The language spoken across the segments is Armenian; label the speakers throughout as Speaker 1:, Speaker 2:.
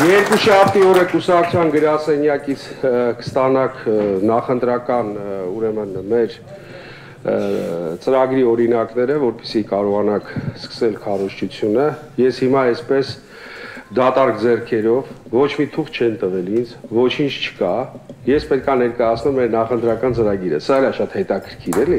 Speaker 1: Երկուշաբթի օրը կուսակցության գրասենյակից կստանաք նախընտրական ուրեմն մեր ծրագրի օրինակները, որպեսզի կարողանաք սկսել քարոզչությունը։ Ես հիմա այսպես դատարկ ձեռքերով ոչ մի թուղթ չեն տվել ինձ, ոչինչ չկա։ Ես պետք է ներկայացնեմ մեր նախընտրական ծրագիրը։ Սա էլ է շատ հետաքրքիր, էլի։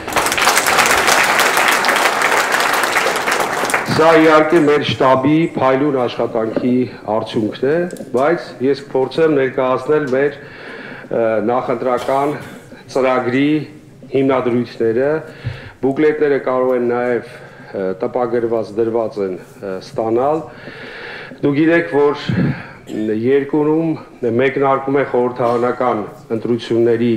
Speaker 1: Սա իհարկե մեր շտաբի փայլուն աշխատանքի արդյունքն է, բայց ես կփորձեմ ներկայացնել մեր նախընտրական ծրագրի հիմնադրույթները, բուկլետները կարող են նաև տպագրված դրված են ստանալ։ Դուք գիտեք, որ երկրում մեկնարկում է խորհրդարանական ընտրությունների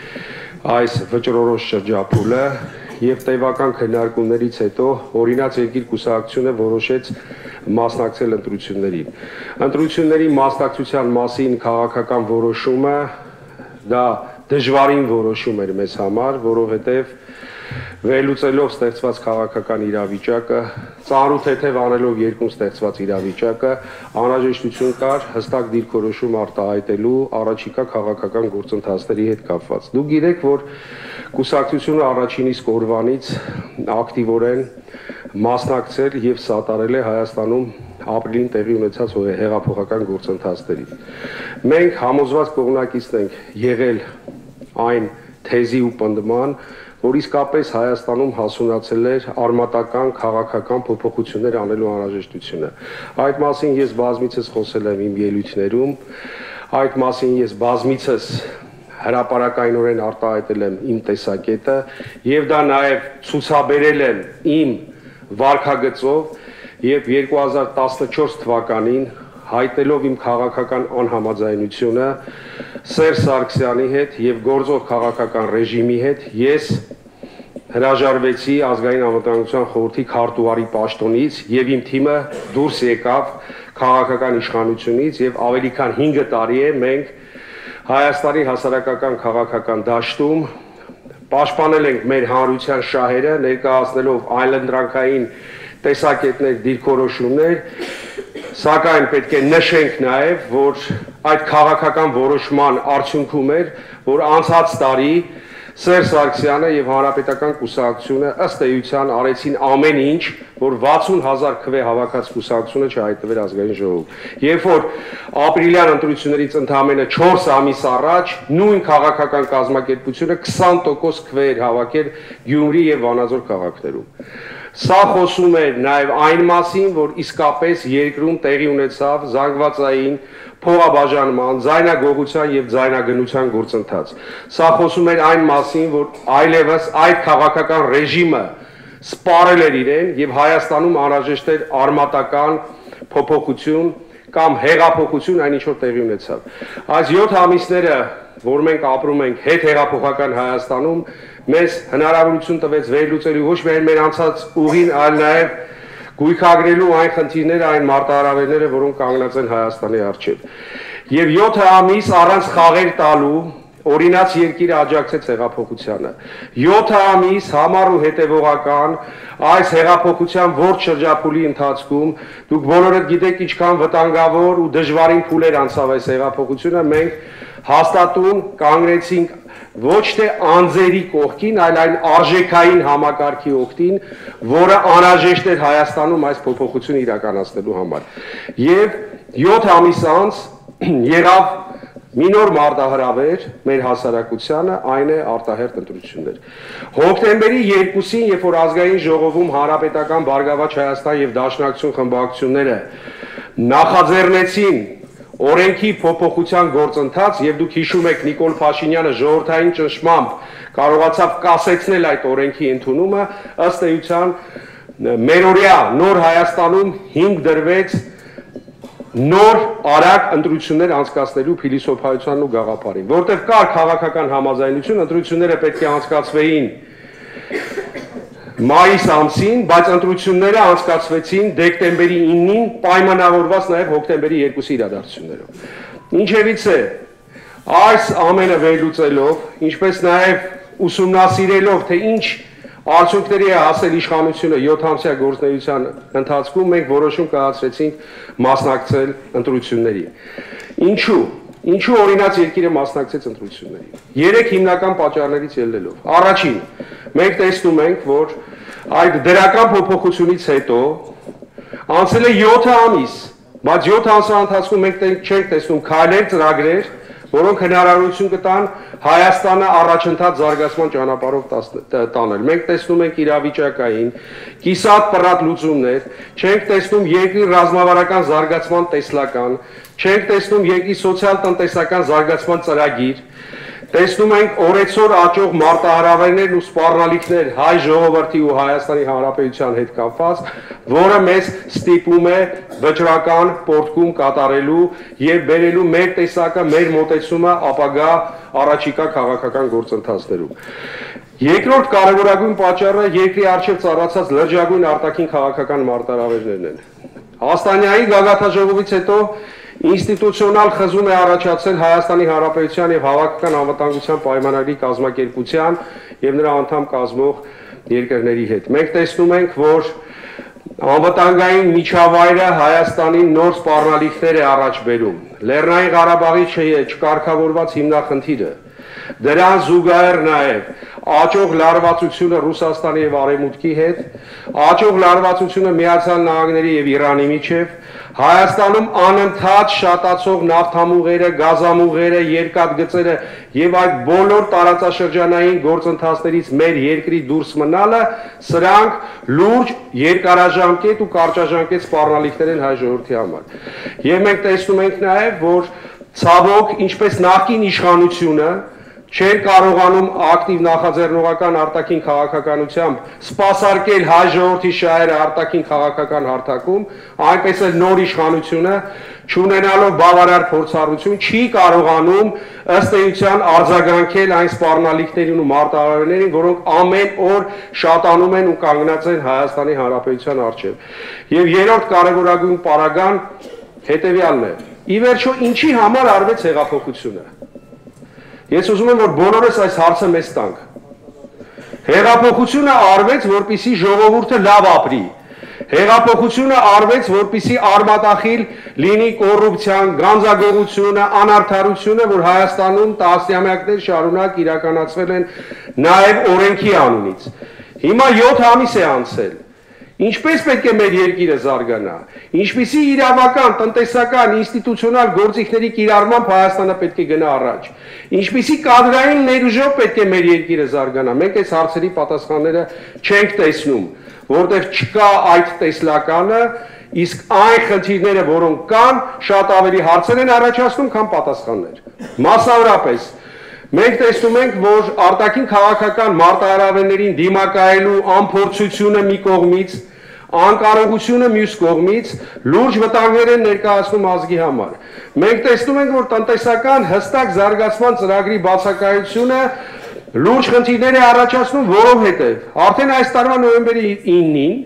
Speaker 1: այս վճռորոշ շրջափուլը և տևական քննարկումներից հետո օրինաց երկիր կուսակցությունը որոշեց մասնակցել ընտրություններին։ Ընտրությունների մասնակցության մասին քաղաքական որոշումը դա դժվարին որոշում էր մեզ համար, որովհետև վերլուծելով ստեղծված քաղաքական իրավիճակը, ծանրութեթև անելով երկրում ստեղծված իրավիճակը, անհրաժեշտություն կար հստակ դիրքորոշում արտահայտելու առաջիկա քաղաքական գործընթացների հետ կապված։ Դուք գիտեք, որ կուսակցությունը առաջին իսկ օրվանից ակտիվորեն մասնակցել և սատարել է Հայաստանում ապրիլին տեղի ունեցած հեղափոխական գործընթացներին։ Մենք համոզված կողմնակիցներ ենք եղել այն թեզի ու պնդման, որ իսկապես Հայաստանում հասունացել էր արմատական քաղաքական փոփոխություններ անելու անհրաժեշտությունը։ Այդ մասին ես բազմիցս խոսել եմ իմ ելույթներում, այդ մասին ես բազմիցս հրապարակայնորեն արտահայտել եմ իմ տեսակետը և դա նաև ցուցաբերել եմ իմ վարքագծով և 2014 թվականին հայտնելով իմ քաղաքական անհամաձայնությունը Սերժ Սարգսյանի հետ և գործող քաղաքական ռեժիմի հետ ես հրաժարվեցի Ազգային անվտանգության խորհրդի քարտուղարի պաշտոնից և իմ թիմը դուրս եկավ քաղաքական իշխանությունից և ավելի քան 5 տարի է մենք Հայաստանի հասարակական քաղաքական դաշտում պաշտպանել ենք մեր հանրության շահերը, ներկայացնելով այլընտրանքային տեսակետներ, դիրքորոշումներ, սակայն պետք է նշենք նաև, որ այդ քաղաքական որոշման արդյունքում էր, որ անցած տարի Սերժ Սարգսյանը և Հանրապետական կուսակցությունը ըստ էության արեցին ամեն ինչ, որ 60,000 քվե հավաքած կուսակցությունը չհայտնվեր ազգային ժողովում։ Երբ որ ապրիլյան ընտրություններից ընդամենը 4 ամիս առաջ նույն քաղաքական կազմակերպությունը 20% քվե էր հավաքել Գյումրի և Վանաձոր քաղաքներում։ Սա խոսում էր նաև այն մասին, որ իսկապես երկրում տեղի ունեցավ զանգվածային փողաբաժանման, ձայնագողության և ձայնագնության գործընթաց։ Սա խոսում էր այն մասին, որ այլևս այդ քաղաքական ռեժիմը սպառել էր իրեն և Հայաստանում անհրաժեշտ էր արմատական փոփոխություն կամ հեղափոխություն, այն ինչ որ տեղի ունեցավ։ Այս 7 ամիսները, որ մենք ապրում ենք հետհեղափոխական Հայաստանում, մեզ հնարավորություն տվեց վերլուծելու ոչ միայն մեր անցած ուղին, այլ նաև գույքագրելու այն խնդիրները, այն մարտահրավերները, որոնք կանգնած են Հայաստանի առջև։ Եվ 7 ամիս առանց խաղեր տալու օրինաց երկիրը աջակցեց հեղափոխությանը։ 7 ամիս համառ ու հետևողական այս հեղափոխության ողջ շրջափուլի ընթացքում դուք բոլորդ գիտեք ինչքան վտանգավոր ու դժվարին փուլեր անցավ այս հեղափոխությունը, մենք հաստատուն կանգնեցինք ոչ թե անձերի կողքին, այլ այն արժեքային համակարգի օգտին, որը անհրաժեշտ էր Հայաստանում այս փոփոխությունը իրականացնելու համար։ Եվ 7 ամիս անց եղավ մի նոր մարտահրավեր մեր հասարակությանը, այն է արտահերթ ընտրություններ։ Հոկտեմբերի 2-ին, երբ որ ազգային ժողովում Հանրապետական Բարգավաճ Հայաստան և Դաշնակցություն խմբակցությունները նախաձեռնեցին օրենքի փոփոխության գործընթաց և դուք հիշում եք Նիկոլ Փաշինյանը ժողովրդային ճնշմամբ կարողացավ կասեցնել այդ օրենքի ընդունումը, ըստ էության մերօրյա նոր Հայաստանում հիմք դրվեց նոր արագ ընտրություններ անցկացնելու փիլիսոփայությանն ու գաղափարին, որտեղ կար քաղաքական համաձայնություն, ընտրությունները պետք է անցկացվեին մայիս ամսին, բայց ընտրությունները անցկացվեցին դեկտեմբերի 9-ին, պայմանավորված նաև հոկտեմբերի 2-ի իրադարձություններով։ Ինչևիցե, այս ամենը վերլուծելով, ինչպես նաև ուսումնասիրելով, թե ինչ Արդյունքների է հասել իշխանությունը 7 ամսյա գործունեության ընթացքում մենք որոշում կայացրեցինք մասնակցել ընտրությունների։ Ինչու օրինաց երկիրը մասնակցեց ընտրությունների։ 3 հիմնական պատճառներից ելնելով։ Առաջին, մենք տեսնում ենք, որ այդ դրական փոփոխությունից հետո անցել է 7 ամիս, բայց 7 ամսվա ընթացքում մենք չենք տեսնում քայլեր, ծրագրեր, որոնք հնարավորություն կտան Հայաստանը առաջընթաց զարգացման ճանապարհով տանել։ Մենք տեսնում ենք իրավիճակային, կիսատ պռատ լուծումներ, չենք տեսնում երկրի ռազմավարական զարգացման տեսլական, չենք տեսնում երկրի սոցիալ-տնտեսական զարգացման ծրագիր, տեսնում ենք օրեցօր աճող մարտահրավերներ ու սպառնալիքներ հայ ժողովրդի ու Հայաստանի Հանրապետության հետ կապված, որը մեզ ստիպում է վճռական պոռթկում կատարելու եւ բերելու մեր տեսակը, մեր մոտեցումը ապագա առաջիկա քաղաքական գործընթացներում։ Երկրորդ կարևորագույն պատճառը երկրի առջև ծառացած լրջագույն արտաքին քաղաքական մարտահրավերներն են։ Հաստանյայի գագաթաժողովից հետո ինստիտուցիոնալ խզում է առաջացել Հայաստանի Հանրապետության եւ Հավաքական անվտանգության պայմանագրի կազմակերպության եւ նրա անդամ կազմող երկրների հետ։ Մենք տեսնում ենք, որ անվտանգային միջավայրը Հայաստանին նոր սպառնալիքներ է առաջ բերում։ Լեռնային Ղարաբաղի չկարգավորված հիմնախնդիրը, դրան զուգահեռ նաև աճող լարվածությունը Ռուսաստանի եւ Արևմուտքի հետ, աճող լարվածությունը Միացյալ Նահանգների եւ Իրանի միջև, Հայաստանում անընդհատ շատացող նավթամուղերը, գազամուղերը, երկաթգծերը եւ այդ բոլոր տարածաշրջանային գործընթացներից մեր երկրի դուրս մնալը, սրանք լուրջ երկարաժամկետ ու կարճաժամկետ սպառնալիքներ են հայ ժողովրդի համար։ Եվ մենք տեսնում ենք նաեւ, որ ցավոք, ինչպես նախկին իշխանությունը չեն կարողանում ակտիվ նախաձեռնողական արտաքին քաղաքականությամբ սպասարկել հայ ժողովրդի շահերը արտաքին քաղաքական հարթակում, այնպես էլ նոր իշխանությունը չունենալով բավարար փորձառություն չի կարողանում ըստ էության արձագանքել այն սպառնալիքներին ու մարտահրավերներին, որոնք ամեն օր շատանում են ու կանգնած են Հայաստանի Հանրապետության առջև։ Եվ երրորդ կարևորագույն պարագան հետևյալն է. ի վերջո ինչի համար արվեց հեղափոխությունը։ Ես ուզում եմ, որ բոլորս այս հարցը մեզ տանք։ Հեղափոխությունը արվեց, որպեսզի ժողովուրդը լավ ապրի։ Հեղափոխությունը արվեց, որպեսզի արմատախիլ լինի կոռուպցիան, գանձագողությունը, անարդարությունը, որ Հայաստանում տասնամյակներ շարունակ իրականացվել են նաև օրենքի անունից։ Հիմա 7 ամիս է անցել։ Ինչպես պետք է մեր երկիրը զարգանա, ինչպիսի իրավական, տնտեսական, ինստիտուցիոնալ գործիքների կիրառմամբ Հայաստանը պետք է գնա առաջ, ինչպիսի կադրային ներուժով պետք է մեր երկիրը զարգանա, մենք այս հարցերի պատասխանները չենք տեսնում, որտեղ չկա այդ տեսլականը, իսկ այն խնդիրները, որոնք կան, շատ ավելի հարցեր են առաջացնում, քան պատասխաններ։ Մասնավորապես մենք տեսնում ենք, որ արտաքին քաղաքական մարտահրավերներին դիմակայելու անփորձությունը մի կողմից, անկարողությունը մյուս կողմից լուրջ վտանգներ են ներկայացնում ազգի համար։ Մենք տեսնում ենք, որ տնտեսական հստակ զարգացման ծրագրի բացակայությունը լուրջ խնդիրներ է առաջացնում, որովհետև արդեն այս տարվա նոյեմբերի 9-ին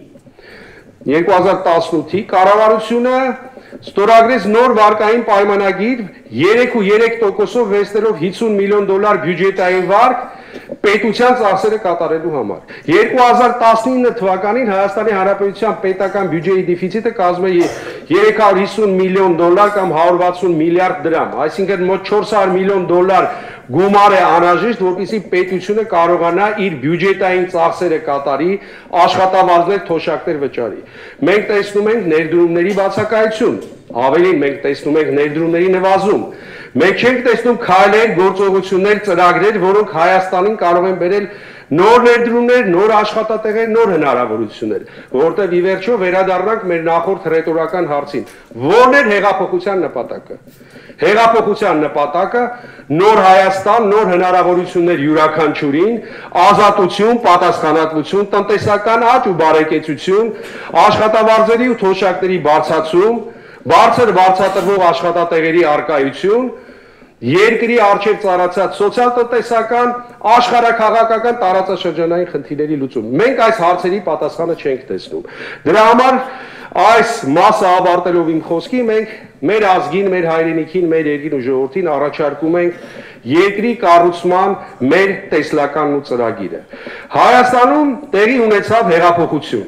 Speaker 1: 2018-ի կառավարությունը ստորագրեց նոր վարկային պայմանագիր 3.3%-ով վեստերով $50 միլիոն բյուջետային վարկ պետության ծախսերը կատարելու համար։ 2019 թվականին Հայաստանի Հանրապետության պետական բյուջեի դեֆիցիտը կազմում է $350 միլիոն կամ 160 միլիարդ դրամ, այսինքն մոտ $400 միլիոն գումար է անհրաժեշտ, որպեսզի պետությունը կարողանա իր բյուջետային ծախսերը կատարի, աշխատավարձներ, թոշակներ վճարի։ Մենք տեսնում ենք ներդրումների բացակայություն, ավելին մենք տեսնում ենք ներդրումների նվազում։ Մենք չենք տեսնում քայլեր, գործողություններ, ծրագրեր, որոնք Հայաստանին կարող են բերել նոր ներդրումներ, նոր աշխատատեղեր, նոր հնարավորություններ, որտեղ ի վերջո վերադառնանք մեր նախորդ ռետորական հարցին։ Ո՞րն էր հեղափոխության նպատակը։ Հեղափոխության նպատակը նոր Հայաստան, նոր հնարավորություններ յուրաքանչյուրին, ազատություն, պատասխանատվություն, տնտեսական աճ ու բարեկեցություն, աշխատավարձերի ու թոշակների բարձրացում, բարձր բարձրատրվող աշխատատեղերի առկայություն երկրի առջև ծառացած սոցիալ-տնտեսական, աշխարհաքաղաքական տարածաշրջանային խնդիրների լուծում։ Մենք այս հարցերի պատասխանը չենք տեսնում։ Դրա համար այս մասը ավարտելով իմ խոսքի, մենք մեր ազգին, մեր հայրենիքին, մեր երկրին ու ժողովրդին առաջարկում ենք երկրի կառուցման մեր տեսլականն ու ծրագիրը։ Հայաստանում տեղի ունեցավ հեղափոխություն։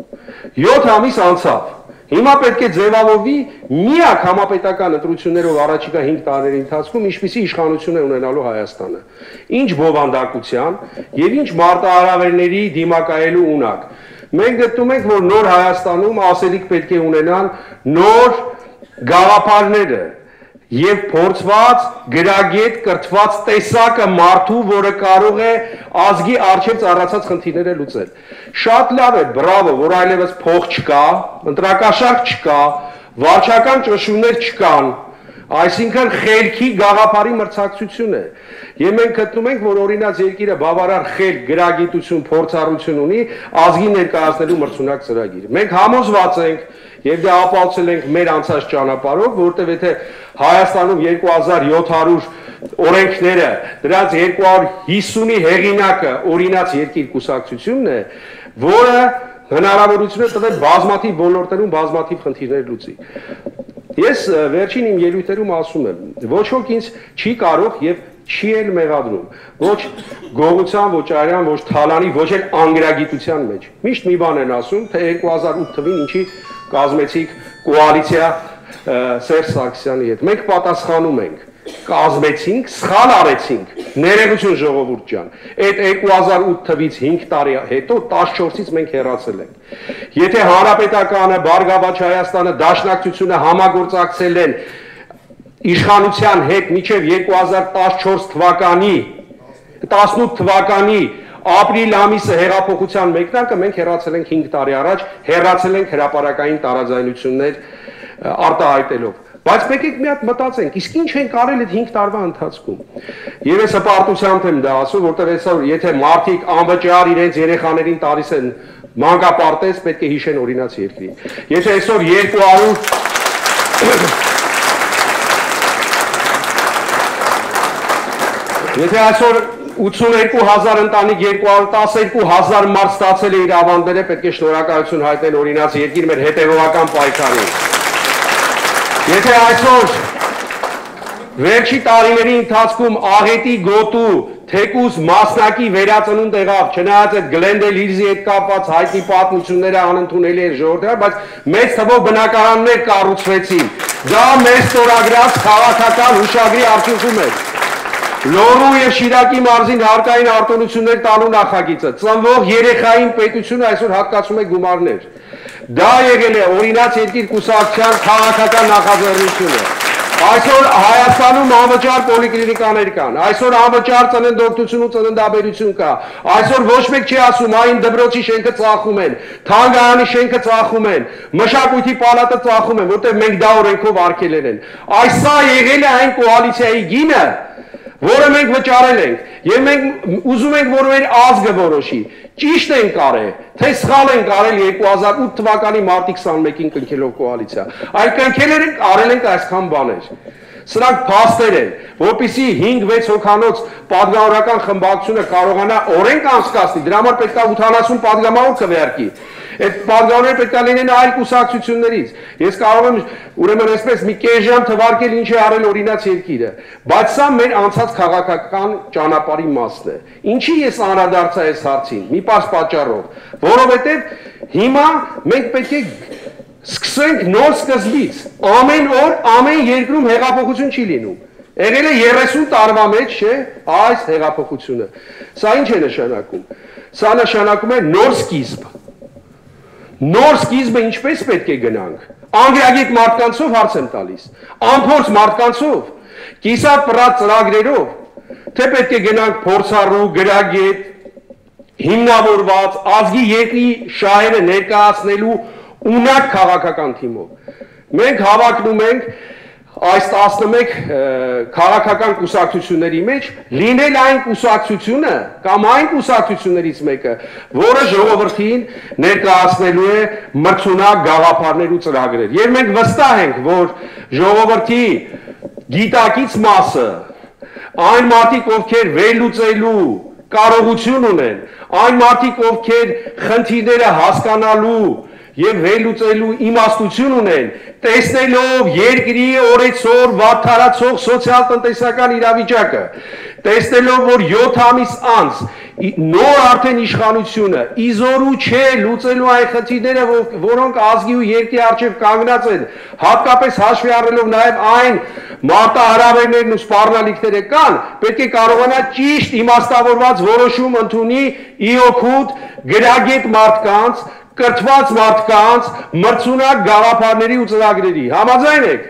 Speaker 1: 7 ամիս անցավ։ Հիմա պետք է ձևավորվի միակ համապետական ընտրություններով առաջիկա 5 տարիների ընթացքում ինչպիսի իշխանություն է ունենալու Հայաստանը։ Ինչ բովանդակության եւ ինչ մարտահրավերների դիմակայելու ունակ։ Մենք գտնում ենք, որ նոր Հայաստանում ասելիք պետք է ունենան նոր գաղափարները եւ փորձված գրագետ կրթված տեսակը մարդու, որը կարող է ազգի առջև ծառացած խնդիրները լուծել։ Շատ լավ է, բրավո, որ այլևս փող չկա, ընտրակաշարք չկա, վարչական ճնշումներ չկան, այսինքն խելքի գաղափարի մրցակցություն է։ Եվ մենք գտնում ենք, որ օրինակ երկիրը բավարար խելք, գրագիտություն, փորձառություն ունի ազգին ներկայացնելու մրցունակ ծրագիր։ Մենք համոզված ենք եւ դա ապացուցել ենք մեր անցած ճանապարհով, որտեղ եթե Հայաստանում 2700 օրենքները, դրանց 250-ի հեղինակը օրինաց երկիր կուսակցությունն է, որը հնարավորություն է տվել բազմաթիվ ոլորտերում բազմաթիվ խնդիրներ լուծի։ Ես վերջին իմ ելույթերում ասում եմ, ոչ ոք ինձ չի կարող եւ չի էլ մեղադրում, ոչ գողության, ոչ արյան, ոչ թալանի, ոչ էլ անգրագիտության մեջ։ Միշտ մի բան են ասում, թե 2008 թվին ինչի կազմեցիք կոալիցիա Սերժ Սարգսյանի հետ։ Մենք պատասխանում ենք, կազմեցինք, սխալ արեցինք, ներողություն ժողովուրդ ջան։ Այդ 2008 թվից 5 տարի հետո 14-ից մենք հեռացել ենք։ Եթե Հանրապետականը, Բարգավաճ Հայաստանը, Դաշնակցությունը համագործակցել են իշխանության հետ մինչև 2014 թվականի, 18 թվականի ապրիլ ամիսը հեղափոխության մեկնարկը մենք հեռացել ենք 5 տարի առաջ, հեռացել ենք հրապարակային տարաձայնություններ արտահայտելով։ Բայց եկեք մի հատ մտածենք, իսկ ինչ են կարել այդ 5 տարվա ընթացքում։ Եվ ես հպարտությամբ եմ դա ասում, որտեղ այսօր եթե մարդիկ անվճար իրենց երեխաներին տալիս են մանկապարտեզ, պետք է հիշեն օրինաց երկրի։ Եթե այսօր 200 Եթե այսօր 82,000 ընտանիք 212,000 մարդ ստացել է իր ավանդները, պետք է շնորհակալություն հայտնել օրինաց երկիր մեր հետևողական պայքարին։ Եթե այսօր վերջի տարիների ընթացքում աղետի գոտու թեկուզ մասնակի վերածնունդ եղավ, չնայած այդ Գլենդել Հիլզի հետ կապված հայտնի պատմությունները անընդունելի էր ժողովրդի, բայց մեծ թվով բնակարաններ կառուցվեցին։ Դա մեր ստորագրած քաղաքական հուշագրի արդյունքում էր։ Լոռու եւ Շիրակի մարզին հարկային արտոնություններ տալու նախագիծը, ծնվող երեխային պետությունը այսօր հատկացում է գումարներ։ Դա եղել է օրինաց երկիր կուսակցության քաղաքական նախաձեռնությունը։ Այսօր Հայաստանում անվճար պոլիկլինիկաներ կան, այսօր անվճար ծննդօգնություն ու ծննդաբերություն կա, այսօր ոչ մեկ չի ասում այն դպրոցի շենքը ծախում են, թանգարանի շենքը ծախում են, մշակույթի պալատը ծախում են, որտեղ մենք դա օրենքով արգելել են։ Այս սա եղել է այն կոալիցիայի գինը, որը մենք վճարել ենք, եւ մենք ուզում ենք, որ մեր ազգը որոշի, ճիշտ են կարել, թե սխալ են կարել 2008 թվականի մարտի 21-ին կնքելով կոալիցիա, այլ կնքել ենք, արել ենք այսքան բաներ։ Սրանք փաստեր են, որպեսզի 5-6 հոգանոց պատգամավորական խմբակցությունը կարողանա օրենք անցկացնի, դրա համար պետք է 80 պատգամավոր քվեարկի։ Այդ պատգամավորները պետք է լինեն այլ կուսակցություններից։ Ես կարող եմ ուրեմն այսպես մի կես ժամ թվարկել ինչ է արել օրինաց երկիրը, բայց սա մեր անցած քաղաքական ճանապարհի մասն է։ Ինչի ես անդրադարձա այս հարցին։ Մի պարզ պատճառով, որովհետև հիմա մենք պետք է սկսենք նոր սկզբից։ Ամեն օր, ամեն երկրում հեղափոխություն չի լինում։ Եղել է 30 տարվա մեջ, չէ, այս հեղափոխությունը։ Սա ինչ է նշանակում։ Սա նշանակում է նոր սկիզբ։ Նոր սկիզբը ինչպես պետք է գնանք։ Անգրագետ մարդկանցով հարց եմ տալիս։ Անփորձ մարդկանցով, կիսատ պռատ ծրագրերով, թե պետք է գնանք փորձառու, գրագետ, հիմնավորված ազգի երկրի շահերը ներկայացնելու ունակ քաղաքական թիմով։ Մենք հավակնում ենք այս 11 քաղաքական կուսակցությունների մեջ լինել այն կուսակցությունը կամ այն կուսակցություններից մեկը, որը ժողովրդին ներկայացնելու է մրցունակ գաղափարներ ու ծրագրեր։ Եվ մենք վստահ ենք, որ ժողովրդի գիտակից մասը, այն մարդիկ, ովքեր վերլուծելու կարողություն ունեն, այն մարդիկ, ովքեր խնդիրները հասկանալու եւ վերլուծելու իմաստություն ունեն, տեսնելով երկրի օրեցօր վատթարացող սոցիալ-տնտեսական իրավիճակը, տեսնելով, որ 7 ամիս անց նոր արդեն իշխանությունը իզորու չէ լուծելու այն խնդիրները, որոնք ազգի ու երկրի առջև կանգնած են, հատկապես հաշվի առնելով նաև այն մարտահրավերներն ու սպառնալիքները կան, պետք է կարողանա ճիշտ իմաստավորված որոշում ընդունի ի օգուտ գրագետ մարդկանց, կրթված մարդկանց, մրցունակ գաղափարների ու ծրագրերի։ Համաձայն եք։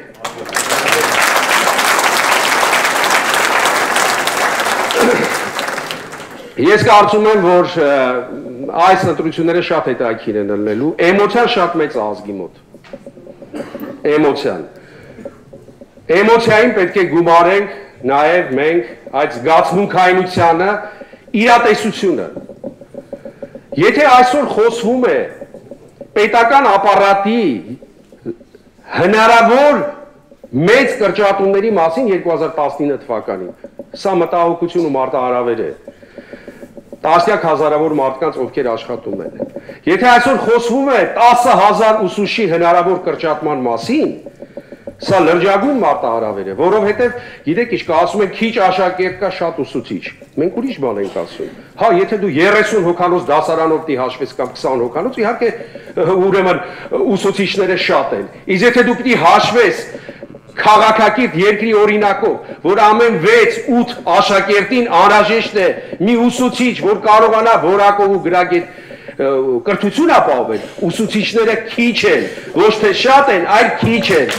Speaker 1: Ես կարծում եմ, որ այս ընտրությունները շատ հետաքրքիր են ելնելու, էմոցիան շատ մեծ է ազգի մոտ։ Էմոցիան։ Էմոցիային պետք է գումարենք նաև մենք այդ զգացմունքայնությանը, իրատեսությունը։ Եթե այսօր խոսվում է պետական ապարատի հնարավոր մեծ կրճատումների մասին 2019 թվականին, սա մտահոգություն ու մարտահրավեր է։ Տասնյակ հազարավոր մարդկանց, ովքեր աշխատում են։ Եթե այսօր խոսվում է 10,000 ուսուցչի հնարավոր կրճատման մասին, սա լրջագույն մարտահրավեր է, որովհետև գիտեք ինչ կա, ասում են քիչ աշակերտ կա, շատ ուսուցիչ։ Մենք ուրիշ բան ենք ասում։ Հա, եթե դու 30 հոգանոց դասարանով դի հաշվես կամ 20 հոգանոց, իհարկե ուրեմն ուսուցիչները շատ են։ Իսկ եթե դու պիտի հաշվես քաղաքակիրթ երկրի օրինակով, որ ամեն 6-8 աշակերտին անհրաժեշտ է մի ուսուցիչ, որ կարողանա որակով ու գրագետ կրթություն ապահովել, ուսուցիչները քիչ են, ոչ թե շատ են, այլ քիչ են։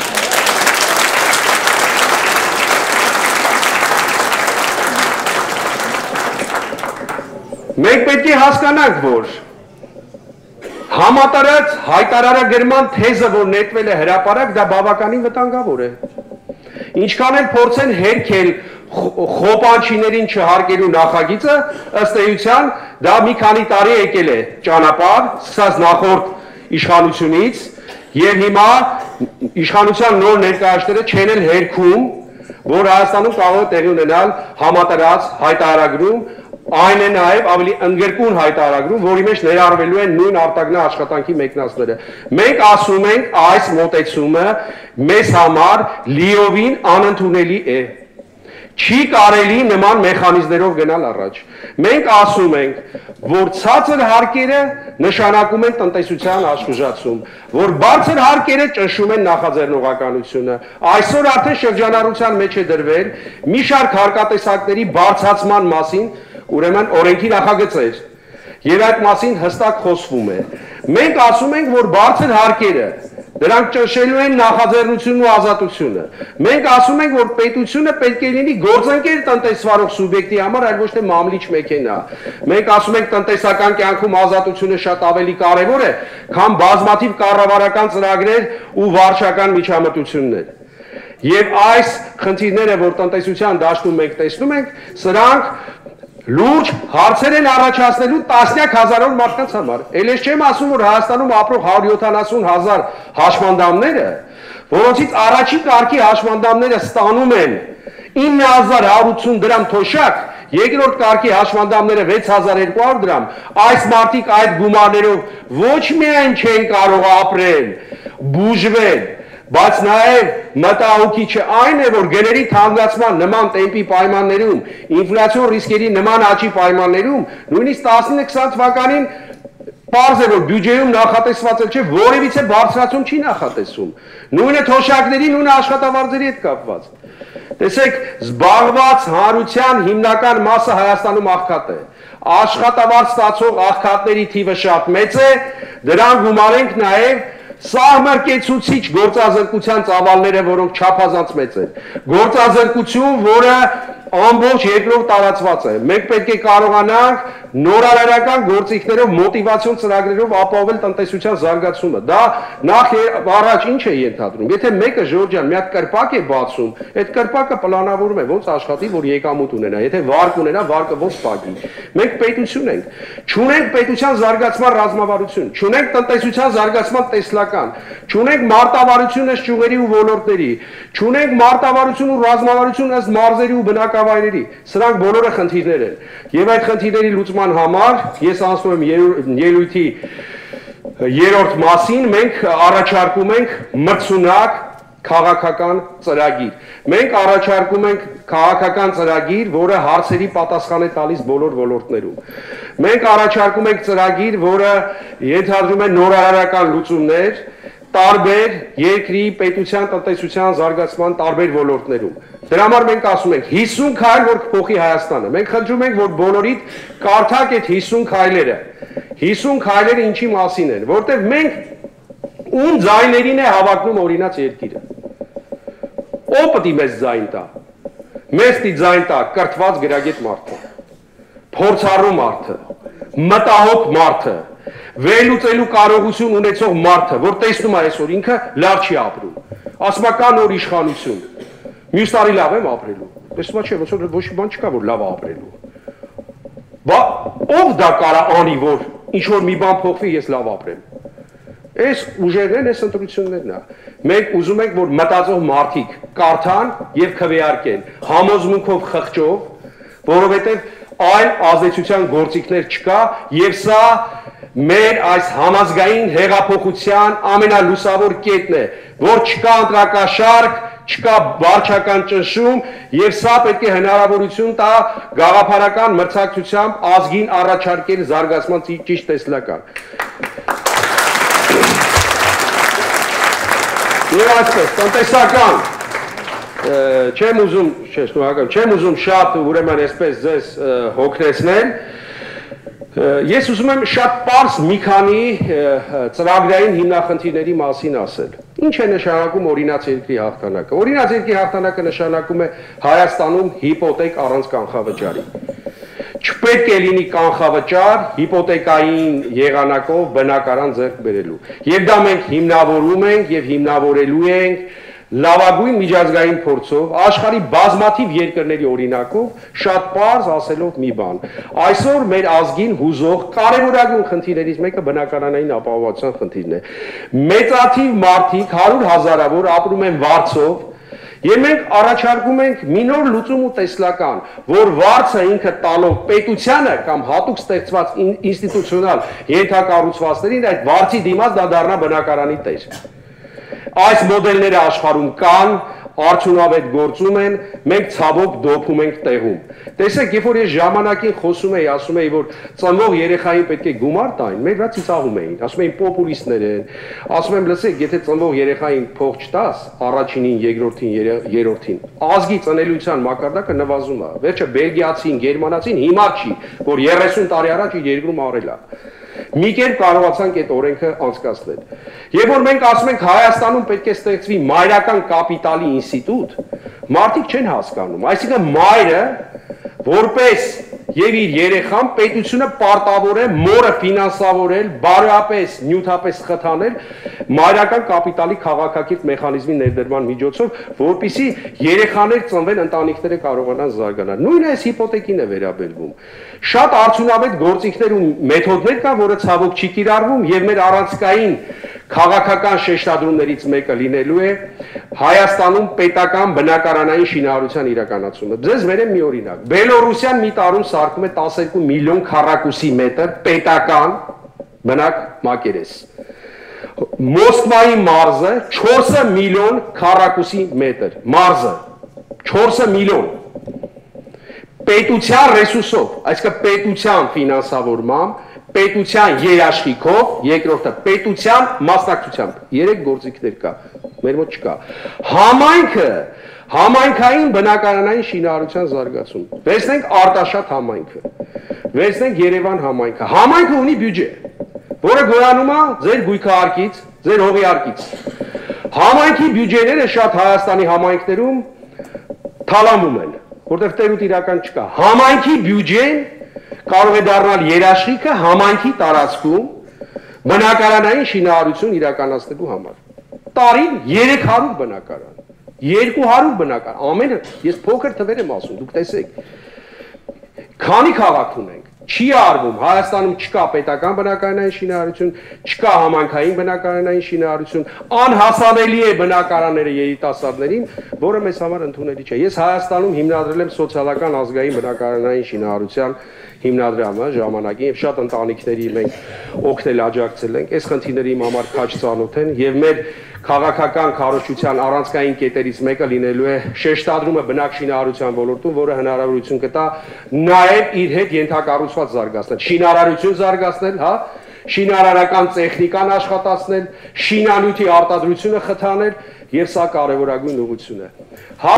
Speaker 1: Մենք պետք է հասկանանք, որ համատարած հայտարարագրման թեզը, որ նետվել է հրապարակ, դա բավականին վտանգավոր է։ Ինչքան էլ փորձեն հերքել խոպանչիներին չհարգելու նախագիծը, ըստ էության դա մի քանի տարի եկել է ճանապարհ, սկսած նախորդ իշխանությունից, եւ հիմա իշխանության նոր ներկայացուցիչները չեն էլ հերքում, որ Հայաստանում կարող է տեղի ունենալ համատարած հայտարարագրում, այն է նաև ավելի ընդգրկուն հայտարարագրում, որի մեջ ներառվելու են նույն արտագնա աշխատանքի մեկնածները։ Մենք ասում ենք, այս մոտեցումը մեզ համար լիովին անընդունելի է։ Չի կարելի նման մեխանիզմներով գնալ առաջ։ Մենք ասում ենք, որ ցածր հարկերը նշանակում են տնտեսության աշխուժացում, որ բարձր հարկերը ճնշում են նախաձեռնողականությունը։ Այսօր արդեն շրջանառության մեջ է դրվել մի շարք հարկատեսակների բարձրացման մասին, ուրեմն օրենքի նախագծեր, եւ այդ մասին հստակ խոսվում է։ Մենք ասում ենք, որ բարձր հարկերը դրանք ճնշելու են նախաձեռնությունն ու ազատությունը։ Մենք ասում ենք, որ պետությունը պետք է լինի գործընկեր տնտեսվարող սուբյեկտի համար, այլ ոչ թե մամլիչ մեքենա։ Մենք ասում ենք, տնտեսական կյանքում ազատությունը շատ ավելի կարևոր է, քան բազմաթիվ կառավարական ծրագրեր ու վարչական միջամտություններ։ Եվ այս խնդիրները, որ տնտեսության դաշտում մենք տեսնում ենք, սրանք լուրջ հարցեր են առաջացնելու տասնյակ հազարավոր մարդկանց համար։ Էլ ես չեմ ասում, որ Հայաստանում ապրող 170,000 հաշմանդամները, որոնցից առաջին կարգի հաշմանդամները ստանում են 9,180 դրամ թոշակ, երկրորդ կարգի հաշմանդամները 6,200 դրամ, այս մարդիկ այդ գումարներով ոչ միայն չեն կարող ապրել, բուժվել, բայց նաև մտահոգիչը այն է, որ գների թանկացման նման տեմպի պայմաններում, ինֆլյացիոն ռիսկերի նման աճի պայմաններում, նույնիսկ 19-20 թվականին պարզ է, որ բյուջեում նախատեսված չէ, որևիցե բարձրացում չի նախատեսում։ Նույնը թոշակների, նույնը աշխատավարձերի հետ կապված։ Տեսեք, զբաղված հանրության հիմնական մասը Հայաստանում աղքատ է։ Աշխատավարձ ստացող աղքատների թիվը շատ մեծ է, դրան գումարենք նաև սահմռկեցուցիչ գործազրկության ծավալները, որոնք չափազանց մեծ են։ Գործազրկություն, որը ամբողջ երկրով տարածված է։ Մենք պետք է կարողանանք նորարարական գործիքներով, մոտիվացիոն ծրագրերով ապահովել տնտեսության զարգացումը։ Դա նախ առաջ ինչ է ենթադրում։ Եթե մեկը Ժորժյան մի հատ կրպակ է բացում, այդ կրպակը պլանավորում է ոնց աշխատի, որ եկամուտ ունենա։ Եթե վարկ ունենա, վարկը ոնց փակի։ Մենք պետություն ենք։ Չունենք պետության զարգացման ռազմավարություն, չունենք տնտեսության զարգացման տեսլական, չունենք մարտավարություն ըստ ճյուղերի ու ոլորտների, չունենք մարտավարություն ու ռազմավարություն ըստ մարզերի ու բնակավայրերի։ Սրանք բոլորը խնդիրներ են։ Եվ այդ խնդիրների լուծման համար ես անցնում եմ ելույթի երրորդ մասին, մենք առաջարկում ենք մրցունակ քաղաքական ծրագիր։ Մենք առաջարկում ենք քաղաքական ծրագիր, որը հարցերի պատասխան է տալիս բոլոր ոլորտներում։ Մենք առաջարկում ենք ծրագիր, որը ենթադրում է նորարարական լուծումներ տարբեր երկրի պետության տնտեսության զարգացման տարբեր ոլորտներում։ Դրա համար մենք ասում ենք 50 քայլ, որ կփոխի Հայաստանը։ Մենք խնդրում ենք, որ բոլորիդ կարդաք այդ 50 քայլերը։ 50 քայլերը ինչի մասին են, որտեղ մենք ում ձայներին է հավակնում օրինաց երկիրը։ Ո՞վ պետք է մեզ ձայն տա։ Մեզ պետք է ձայն տա կրթված գրագետ մարդը, փորձառու մարդը, մտահոգ մարդը, վերլուծելու կարողություն ունեցող մարդը, որ տեսնում է այսօր ինքը լավ չի ապրում։ Ասում է կա նոր իշխանություն։ Մյուս տարի լավ եմ ապրելու։ Տեսնում չէ, ոնց որ ոչ մի բան չկա, որ լավ ապրելու։ Բա ով դա կարա անի, որ ինչ որ մի բան փոխվի, ես լավ ապրեմ։ Այս ուժերն են, այս ընտրություններն է։ Մենք ուզում ենք, որ մտածող մարդիկ կարդան եւ քվեարկեն, համոզմունքով խղճով, որովհետեւ այլ ազդեցության գործիքներ չկա եւ սա մեր այս համազգային հեղափոխության ամենալուսավոր կետն է, որ չկա ընտրակաշարք, չկա վարչական ճնշում եւ սա պետք է հնարավորություն տա գաղափարական մրցակցությամբ ազգին առաջարկել զարգացման ճիշտ տեսլական։ Եվ այսպես, տնտեսական չեմ ուզում շատ ուրեմն այսպես ձեզ հոգնեցնել։ Ես ուզում եմ շատ պարզ մի քանի ծրագրային հիմնախնդիրների մասին ասել։ Ինչ է նշանակում օրինաց երկրի հաղթանակը։ Օրինաց երկրի հաղթանակը նշանակում է Հայաստանում հիպոթեք առանց կանխավճարի։ Չպետք է լինի կանխավճար հիպոթեկային եղանակով բնակարան ձեռք բերելու։ Եվ դա մենք հիմնավորում ենք եւ հիմնավորելու ենք լավագույն միջազգային փորձով, աշխարհի բազմաթիվ երկրների օրինակով, շատ պարզ ասելով մի բան։ Այսօր մեր ազգին հուզող կարևորագույն խնդիրներից մեկը բնակարանային ապահովության խնդիրն է։ Մեծաթիվ մարդիկ 100,000-ավոր ապրում են վարձով, եւ մենք առաջարկում ենք մի նոր լուծում ու տեսլական, որ վարձը ինքը տալով պետությանը կամ հատուկ ստեղծված ինստիտուցիոնալ ենթակառուցվածքներին այդ վարձի դիմաց դա դառնա բնակարանի տեր։ Այս մոդելները աշխարհում կան, արդյունավետ գործում են, մենք ցավոք դոփում ենք տեղում։ Տեսեք, երբ որ ես ժամանակին խոսում էի, ասում էի, որ ծնվող երեխային պետք է գումար տային, մեր վրա ծիծաղում էին, ասում էին պոպուլիստներ են, ասում եմ, լսեք, եթե ծնվող երեխային փող չտաս, առաջինին, երկրորդին, երրորդին, ազգի ծնելիության մակարդակը նվազում է։ Վերջը բելգիացին, գերմանացին հիմար չի, որ 30 տարի առաջ իր երկրում արել է։ Մի կերպ կարողացանք այդ օրենքը անցկացնել։ Եվ որ մենք ասում ենք Հայաստանում պետք է ստեղծվի մայրական կապիտալի ինստիտուտ, մարդիկ չեն հասկանում, այսինքն մայրը որպես եւ իր երեխան պետությունը պարտավոր է մորը ֆինանսավորել, բարոյապես, նյութապես խթանել մայրական կապիտալի քաղաքակիրթ մեխանիզմի ներդրման միջոցով, որպեսզի երեխաներ ծնվեն, ընտանիքները կարողանան զարգանալ։ Նույնը այս հիպոթեկին է վերաբերվում։ Շատ արդյունավետ գործիքներ ու մեթոդներ կան, որը ցավոք չի կիրառվում եւ մեր առանցքային քաղաքական շեշտադրումներից մեկը լինելու է Հայաստանում պետական բնակարանային շինարարության իրականացումը։ Ձեզ վերեմ մի օրինակ։ Բելոռուսիան մի տարում սարքում է 12 միլիոն քառակուսի մետր պետական բնակ մակերես։ Մոսկվայի մարզը 4 միլիոն քառակուսի մետր։ Մարզը 4 միլիոն պետության ռեսուրսով, այսինքն պետության ֆինանսավորմամբ, պետության երաշխիքով, երկրորդը պետության մասնակցությամբ, 3 գործիքներ կա, մեր մոտ չկա։ Համայնքը, համայնքային բնակարանային շինարարության զարգացում։ Վերցնենք Արտաշատ համայնքը, վերցնենք Երևան համայնքը։ Համայնքը ունի բյուջե, որը գոյանում է ձեր գույքահարկից, ձեր հողի հարկից։ Համայնքի բյուջեները շատ Հայաստանի համայնքներում թալանվում են։ որտեղ տերուտ իրական չկա։ Համայնքի բյուջեն կարող է դառնալ երաշխիքը համայնքի տարածքում բնակարանային շինարարություն իրականացնելու համար։ Տարին 300 բնակարան, 200 բնակարան, ամենը ես փոքր թվեր եմ ասում, դուք տեսեք։ Քանի քաղաք ունենք, չի արվում, Հայաստանում չկա պետական բնակարանային շինարարություն, չկա համայնքային բնակարանային շինարարություն, անհասանելի է բնակարանները երիտասարդներին, որը մեզ համար ընդունելի չէ։ Ես Հայաստանում հիմնադրել եմ սոցիալական ազգային բնակարանային շինարարության հիմնադրամը ժամանակին եւ շատ ընտանիքների մենք օգնել աջակցել ենք, այս խնդիրների համար քաջ ծանոթ են եւ մեր քաղաքական քարոզչության առանցքային կետերից մեկը լինելու է շեշտադրումը բնակշինարարության ոլորտում, որը հնարավորություն կտա նաեւ իր հետ ենթակառուցված զարգացնել, շինարարություն զարգացնել, հա, շինարարական տեխնիկան աշխատացնել, շինանյութի արտադրությունը խթանել եւ սա կարեւորագույն ուղղություն է։